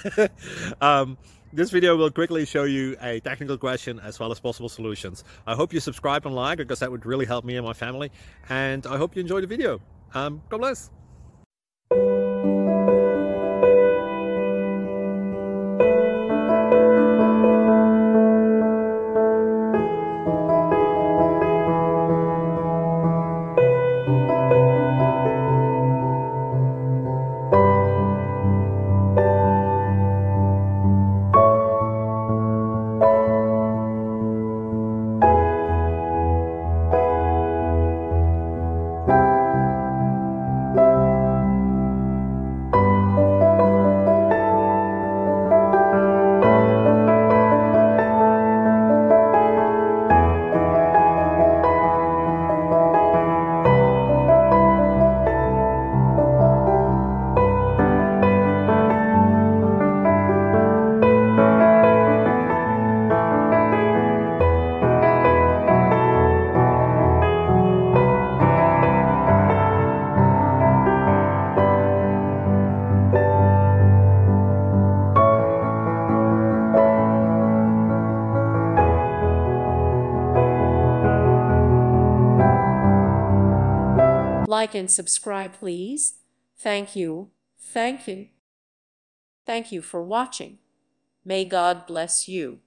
This video will quickly show you a technical question as well as possible solutions. I hope you subscribe and like, because that would really help me and my family. And I hope you enjoy the video. God bless. Like and subscribe, please. Thank you. Thank you. Thank you for watching. May God bless you.